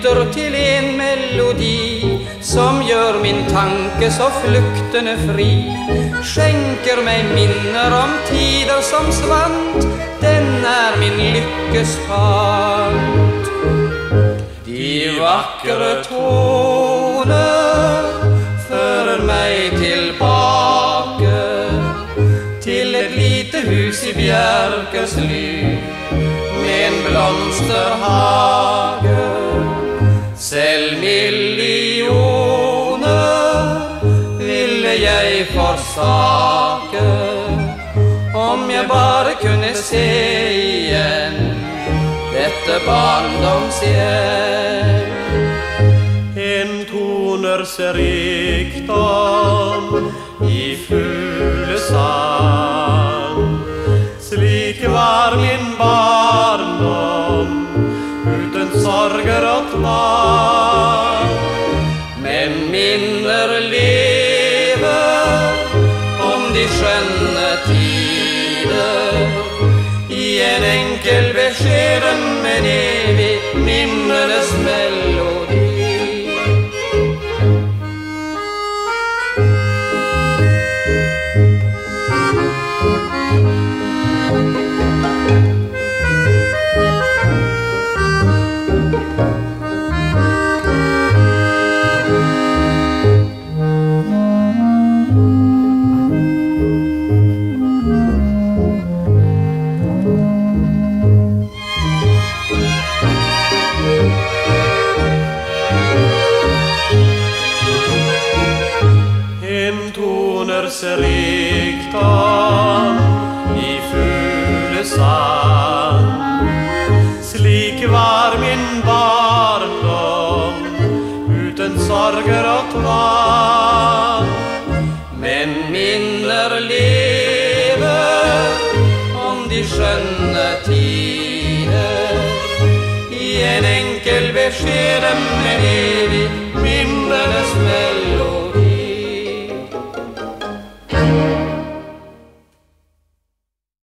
lytter till en melodi som gör min tanke så flykten är fri. Skänker mig minner om tider som svant, den är min lyckes pant. De vackra toner för mig tillbaka till ett litet hus i Bjärkesly med en blomsterhage. Sälj miljoner ville jag försaka, om jag bara kunde se igen detta barndomshjem. En toners rikdom i Fuglesang, slik var min barndom utan sorger och tvång. Men minner lever om de sköna tider i en enkel beskeden men evig minnenes melodi. Toners rikdom i Fuglesang, slik var min barndom utan sorger och tvång. Men minner lever om de sköna tider i en enkel beskeden men evig minnenes melodi.